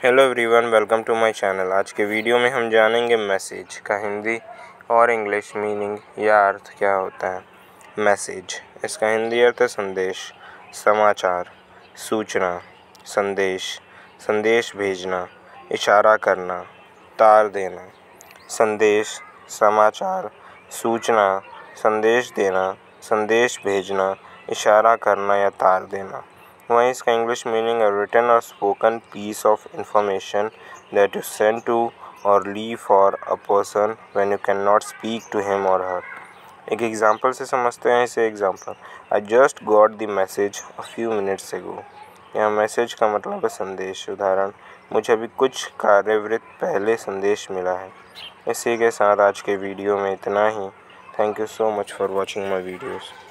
Hello everyone, welcome to my channel. आज के video में हम जानेंगे मैसेज का हिंदी और इंग्लिश मीनिंग या अर्थ क्या होता है। मैसेज, इसका हिंदी अर्थ है संदेश, समाचार, सूचना, संदेश, संदेश भेजना, इशारा करना, तार देना। संदेश, समाचार, सूचना, संदेश देना, संदेश भेजना, इशारा करना या तार देना। वहीं इसका इंग्लिश मीनिंग है written or spoken piece of information that you send to or leave for a person when you can not speak to him or her. एक एग्जांपल से समझते हैं इसे। Example, I just got the message a few minutes ago. यहाँ message का मतलब है संदेश। उदाहरण, मुझे अभी कुछ कार्यवृत्त पहले संदेश मिला है। इसी के साथ आज के वीडियो में इतना ही। Thank you so much for watching my videos.